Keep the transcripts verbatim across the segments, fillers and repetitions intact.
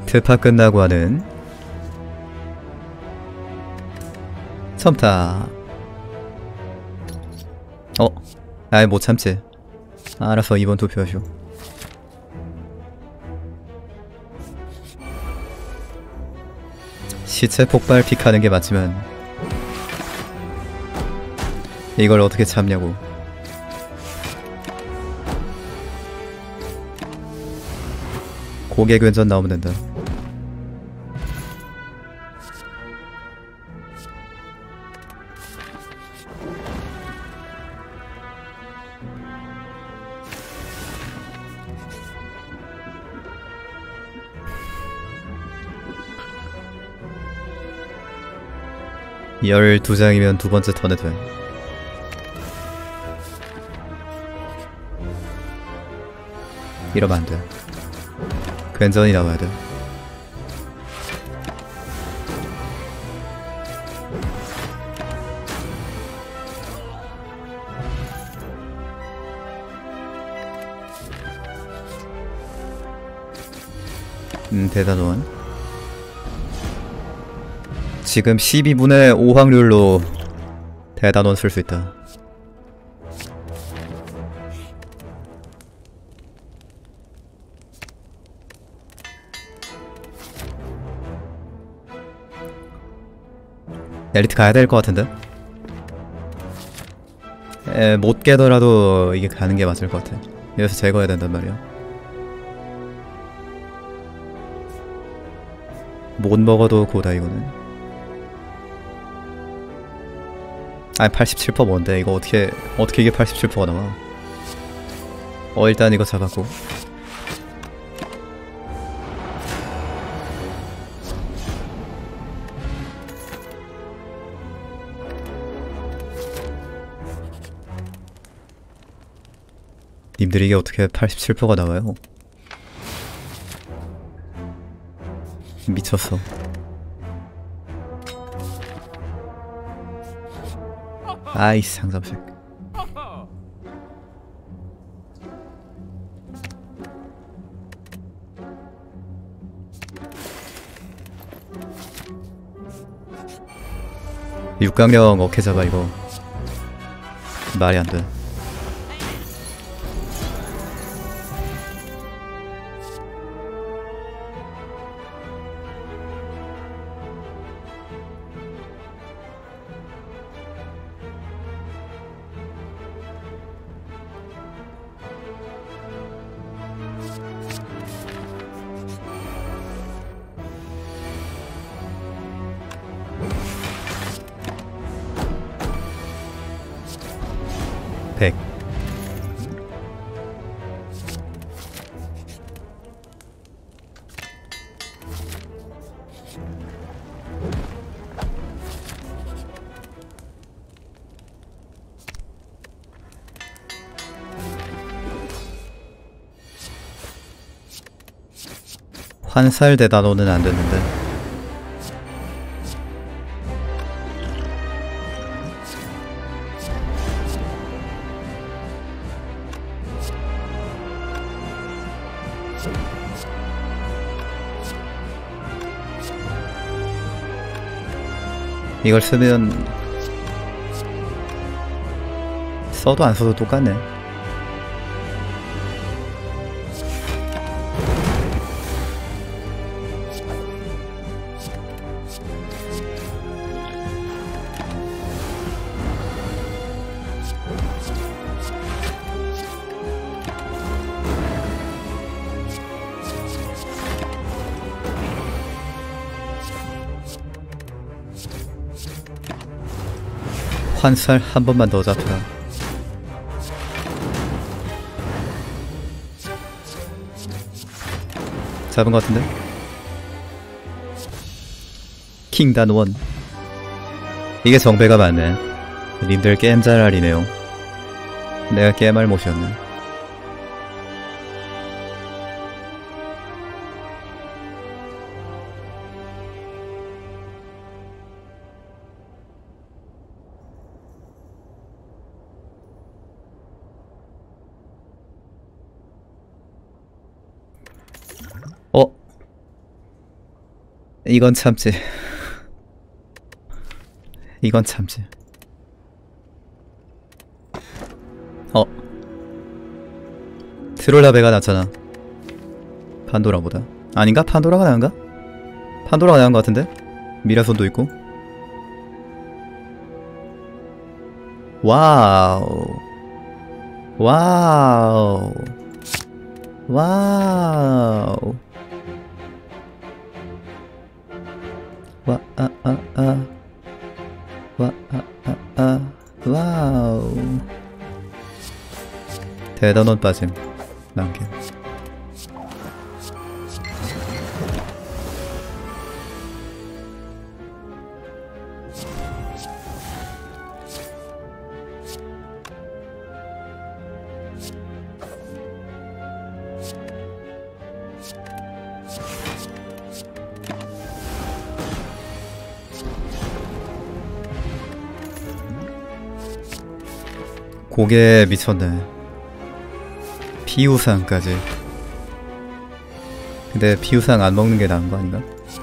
특파 끝나고 하는 첨타. 어? 아이 못 참지. 알아서 이번 투표하쇼. 시체 폭발 픽하는 게 맞지만 이걸 어떻게 참냐고. 고개 근전 나오면 된다. 열두 장이면 두 번째 턴에 돼. 이러면 안 돼. 괜전이 나와야 돼. 음, 대단원. 지금 십이 분의 오 확률로 대단원 쓸 수 있다. 엘리트 가야 될 것 같은데? 에, 못 깨더라도 이게 가는 게 맞을 것 같아. 여기서 제거해야 된단 말이야. 못 먹어도 고다 이거는. 아니 팔십칠 퍼센트 뭔데 이거. 어떻게 어떻게 이게 팔십칠 퍼센트가 나와. 어 일단 이거 잡았고. 님들이 이게 어떻게 팔십칠 퍼센트가 나와요. 미쳤어. 아이씨 상sam색. 육강령 어케 잡아 이거. 말이 안 돼. 백. 환살 대단원은 안 됐는데. 이걸 쓰면 써도 안 써도 똑같네. 환살 한 번만 더 잡혀라. 잡은 것 같은데? 킹단원. 이게 정배가 맞네. 님들 게임 잘 알리네요. 내가 게임할 못이었네. 어? 이건 참지. 이건 참지. 어 트롤라베가 낫잖아. 판도라보다. 아닌가? 판도라가 나은가? 판도라가 나은 것 같은데? 미라손도 있고. 와우 와우 와우 와 아 아 아 와 아 아 아 와우 대단원 빠짐 만개. 고개 미쳤네. 피우상까지. 근데 피우상 안 먹는 게 나은 거 아닌가?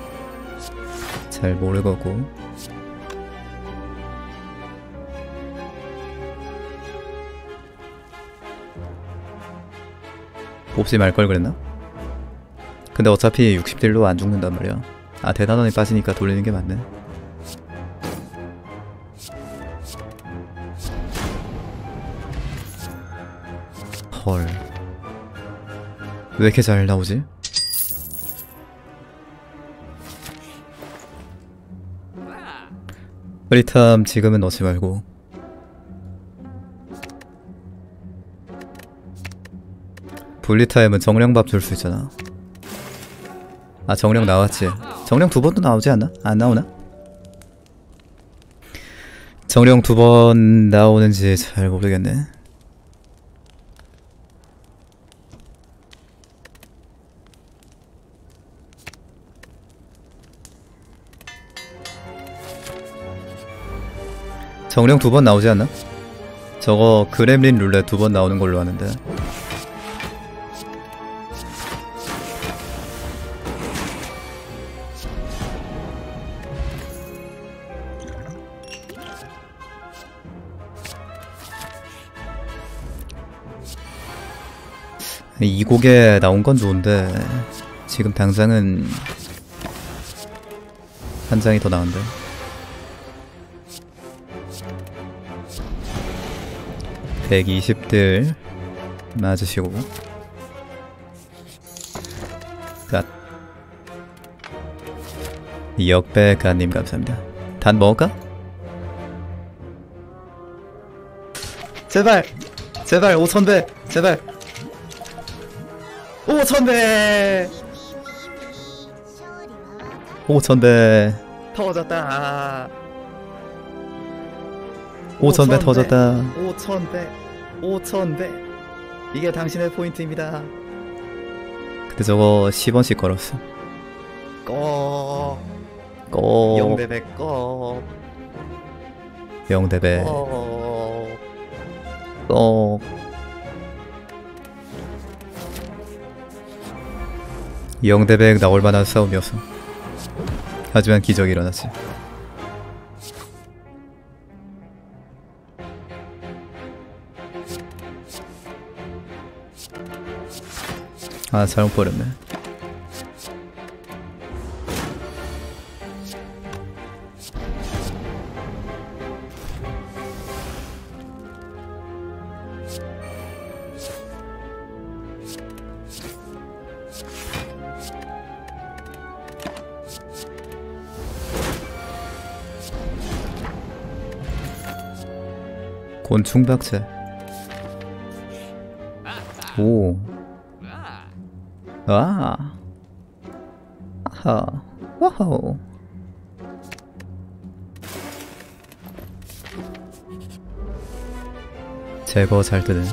잘 모르겠고. 뽑지 말 걸 그랬나? 근데 어차피 육십 딜로 안 죽는단 말이야. 아 대단원이 빠지니까 돌리는 게 맞네. 헐. 왜 이렇게 잘 나오지? 프리탐 지금은 넣지 말고. 분리타임은 정령밥 줄 수 있잖아. 아 정령 나왔지. 정령 두 번도 나오지 않나? 안 나오나? 정령 두 번 나오는지 잘 모르겠네. 정령 두 번 나오지 않나? 저거 그렘린 룰렛 두 번 나오는 걸로 아는데. 이 곡에 나온 건 좋은데 지금 당장은 한 장이 더 나은데. 백이십 딜 맞으시고 갓. 역배가님 감사합니다. 단 먹을까? 제발! 제발 오천 배! 제발! 오천 배! 오천 배 터졌다. 오천 배 터졌다. 오천 배 오천 배 이게 당신의 포인트입니다. 근데 저거 십 원씩 걸었어. 꺼 꺼 영대배 꺼 영대배 꺼 꺼. 영대백 나올 만한 싸움이었어. 하지만 기적이 일어났지. 아 잘못 버렸네. 곤충박제. 오. 아. 아하. 와우. 제거 잘 뜨네.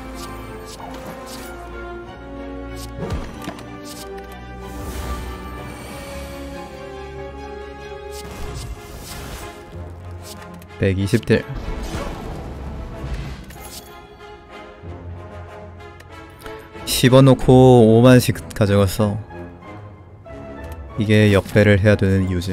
백이십 딜. 십 원 놓고 오만씩 가져갔어. 이게 역배를 해야 되는 이유지.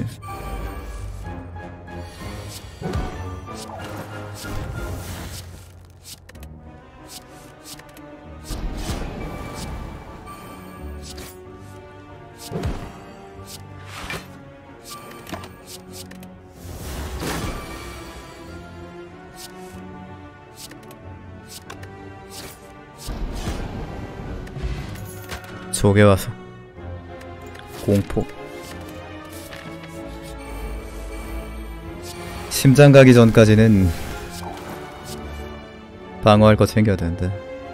저게 와서 공포. 심장 가기 전까지는 방어할 거 챙겨야 되는데.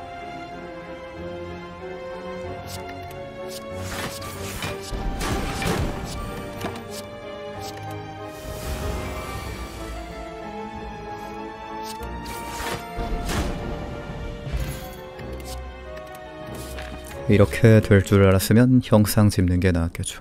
이렇게 될 줄 알았으면 형상 짚는 게 나았겠죠.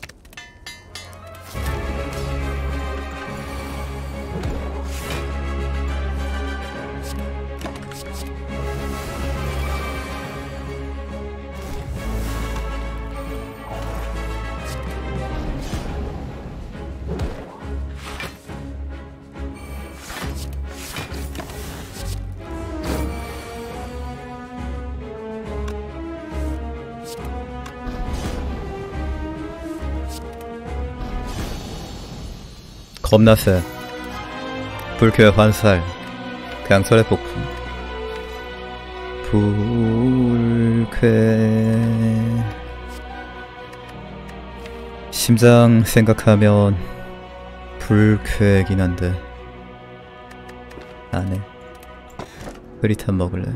겁나 세. 불쾌 환살, 강철의 폭풍. 불쾌. 심장 생각하면 불쾌긴 한데 안해. 흐릿한 먹을래.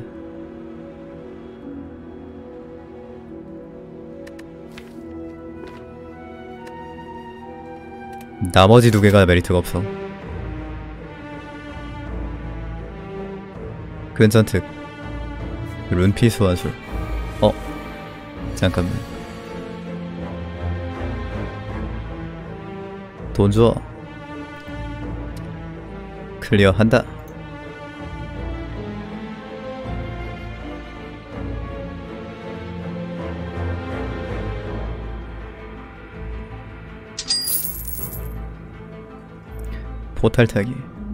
나머지 두 개가 메리트가 없어. 근전특 룬피 소환술. 어? 잠깐만. 돈 줘. 클리어한다. 포탈 타기.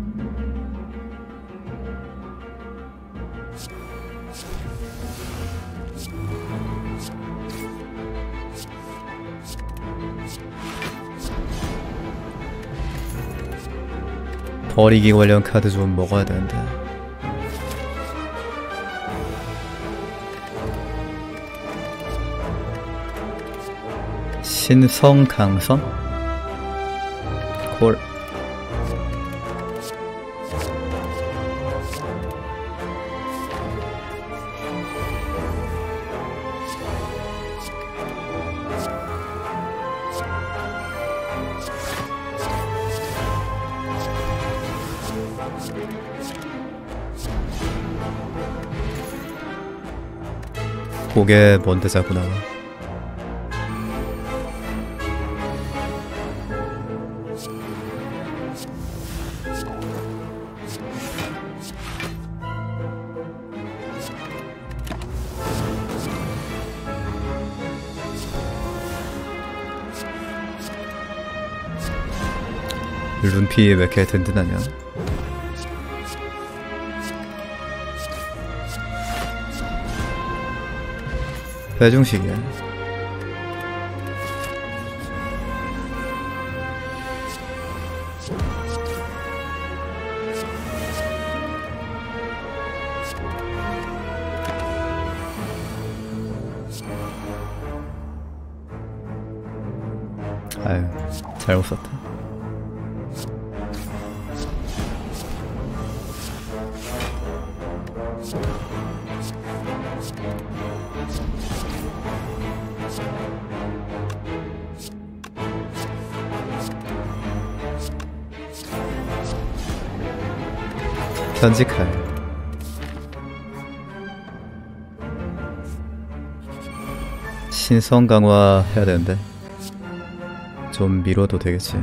버리기 관련 카드 좀 먹어야 되는데. 신성 강선? 콜. 그게 뭔데 자꾸 나와. 룬피 왜 이렇게 든든하냐. 배중식이야. 아유, 잘못 썼다. 편직할. 신성 강화 해야 되는데 좀 미뤄도 되겠지.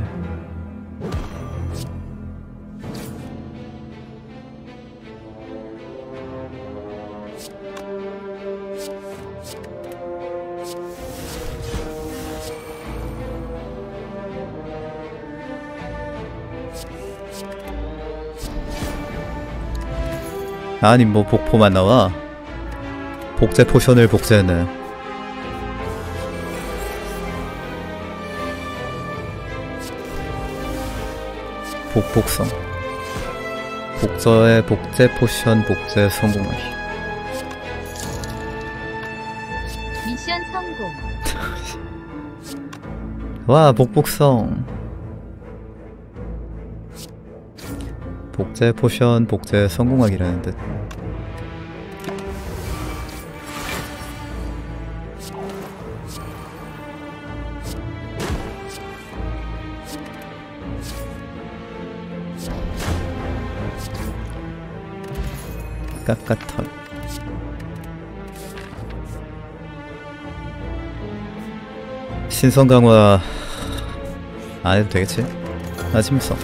아니 뭐 복포만 나와? 복제 포션을 복제했네. 복복성 복저의 복제 포션 복제 성공하기. 미션 성공. 와 복복성 복제 포션 복제 성공하기라는 듯. 깎아털 신성 강화 안 해도 되겠지? 아침성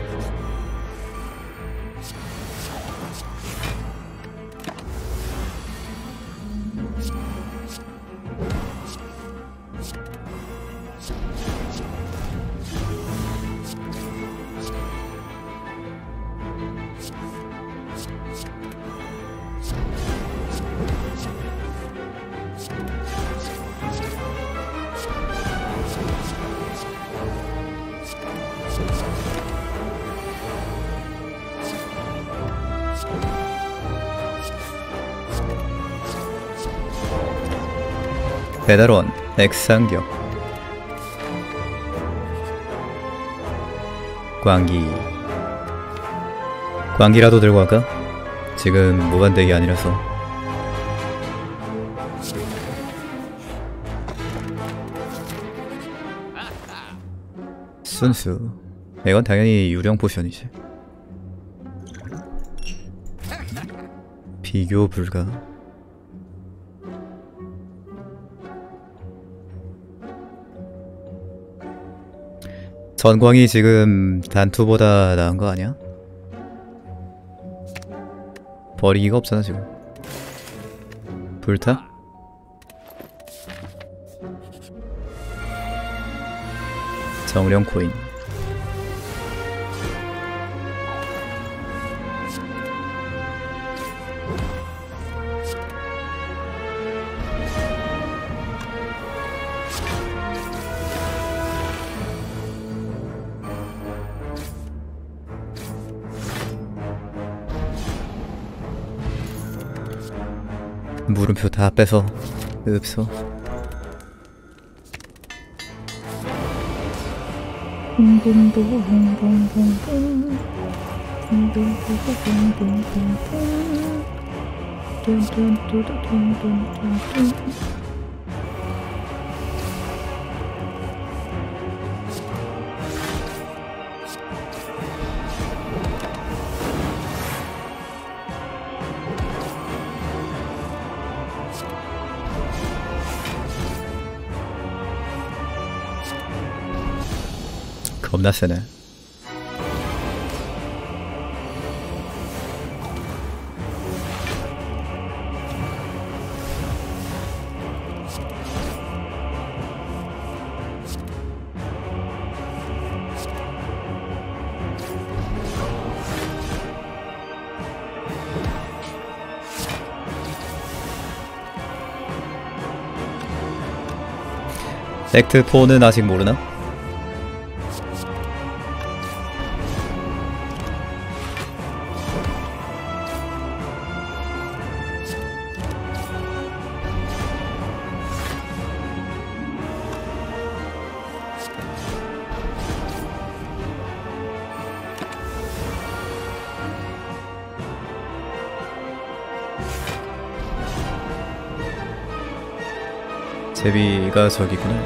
배달원 액상격 광기 광기라도 들고 갈까? 지금 무반대기 아니라서. 순수 이건 당연히 유령 포션이지. 비교 불가. 전광이 지금 단투보다 나은 거 아니야? 버리기가 없잖아 지금. 불타? 정령 코인. 물음표 다 빼서 읍소. 겁나 세네. 액트 사는 아직 모르나? 제비가 저기구나.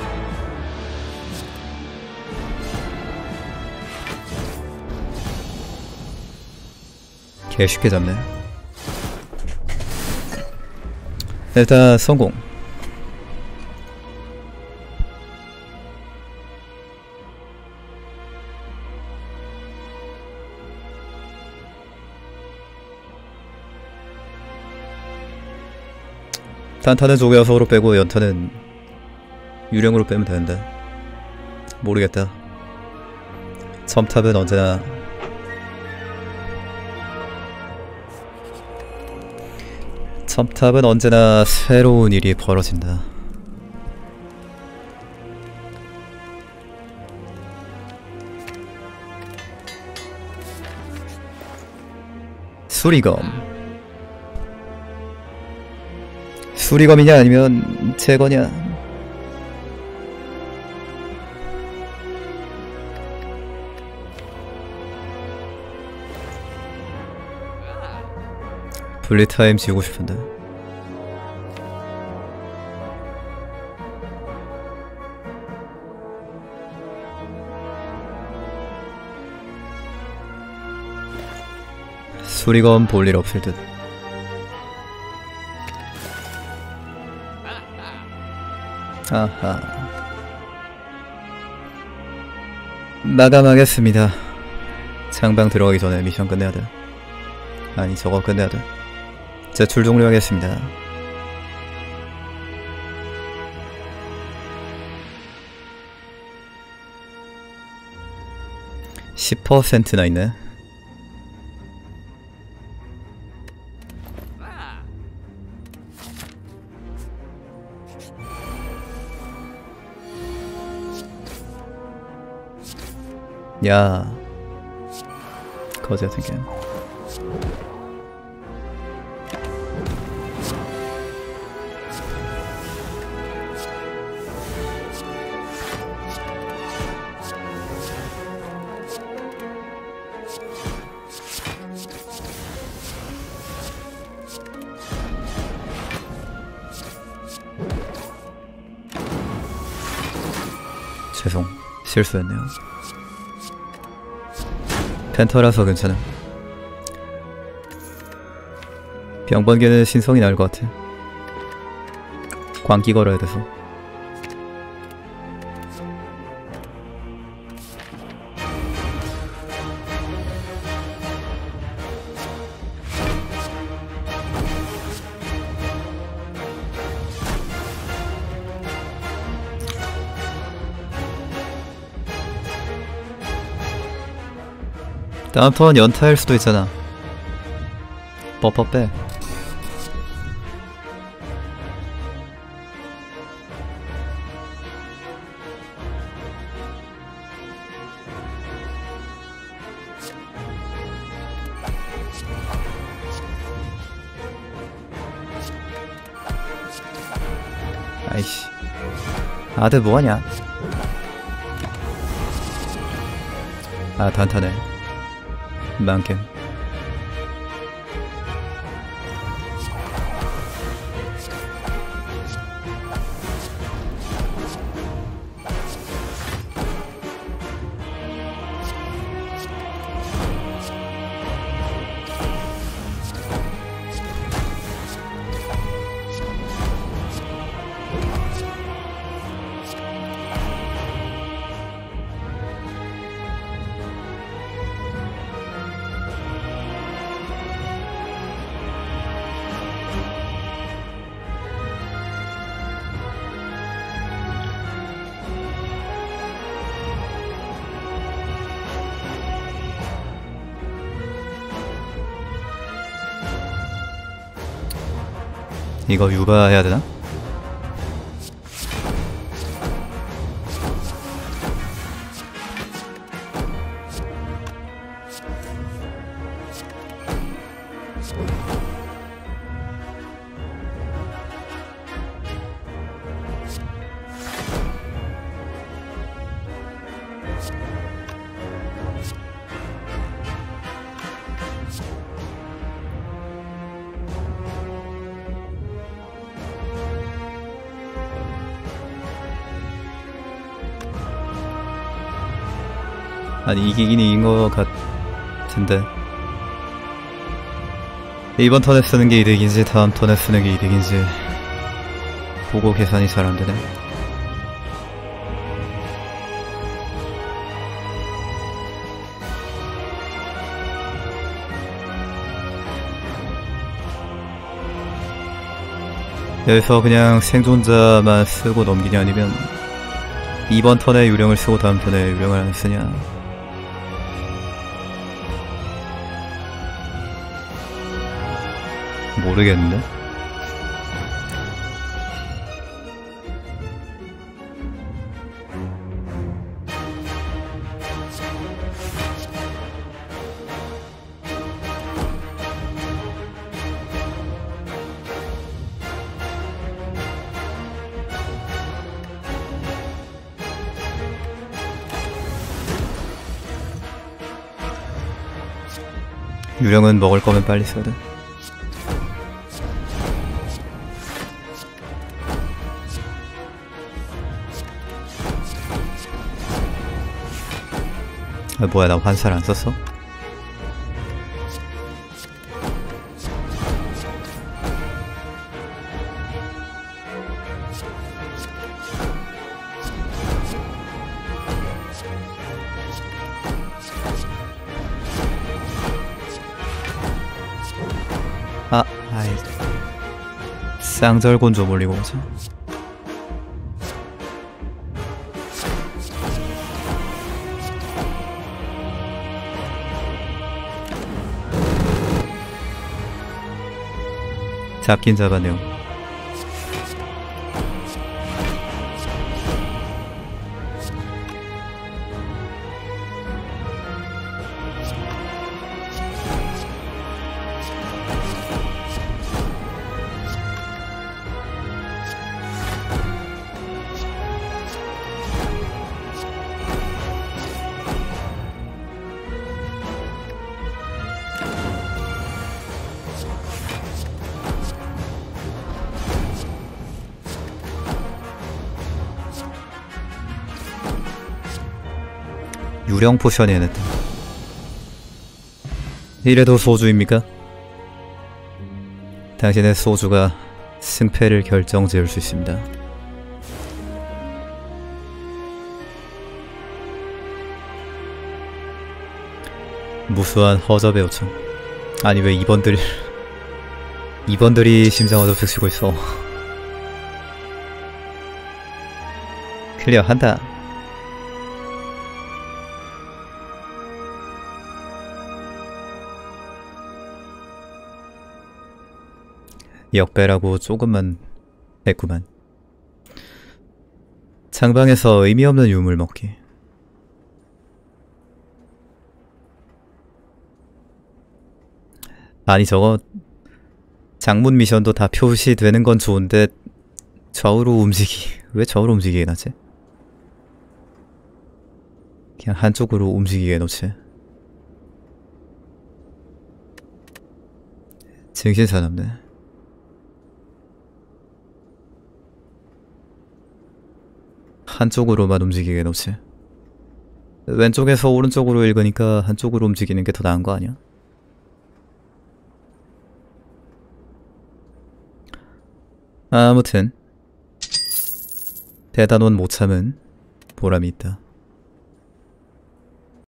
개 쉽게 잡네. 일단 성공. 단타는 조개와 서로 빼고 연타는 유령으로 빼면 되는데 모르겠다. 첨탑은 언제나 섬탑은 언제나 새로운 일이 벌어진다. 수리검. 수리검이냐 아니면 제거냐. 블리타임 지우고 싶은데. 수리검 볼 일 없을 듯. 아하. 마감하겠습니다. 창방 들어가기 전에 미션 끝내야 돼. 아니 저거 끝내야 돼. 제출 종료하겠습니다. 십 퍼센트나 있네. 야, 거지 같은 게임. 죄송, 실수했네요. 펜터라서 괜찮아. 병번개는 신성이 나을 것 같아. 광기 걸어야 돼서. 다음 턴 연타일 수도 있잖아. 뻐뻐 빼. 아이씨, 아들 뭐하냐. 아 단타네. 만겜. 이거 유바해야 되나? 아니 이기긴 이긴 것 같은데 이번 턴에 쓰는 게 이득인지 다음 턴에 쓰는 게 이득인지 보고 계산이 잘 안되네. 여기서 그냥 생존자만 쓰고 넘기냐 아니면 이번 턴에 유령을 쓰고 다음 턴에 유령을 안 쓰냐. 모르겠는데? 유령은 먹을 거면 빨리 써야 돼. 아, 뭐야, 나 환살 안 썼어? 아, 아이. 쌍절곤 좀 올리고 오자. 잡긴 잡았네요. 유령 포션이 해냈다. 이래도 소주입니까? 당신의 소주가 승패를 결정지을 수 있습니다. 무수한 허접의 요청. 아니 왜 이번들이 이번들이 심장을 좁히고 있어. 클리어 한다. 역배라고 조금만 했구만. 장방에서 의미 없는 유물 먹기. 아니 저거 장문 미션도 다 표시되는 건 좋은데 좌우로 움직이 왜 좌우로 움직이게 나지? 그냥 한쪽으로 움직이게 놓지. 정신사납네. 한쪽으로만 움직이게 놓지. 왼쪽에서 오른쪽으로 읽으니까 한쪽으로 움직이는 게 더 나은 거 아니야? 아무튼 대단원 못 참은 보람이 있다.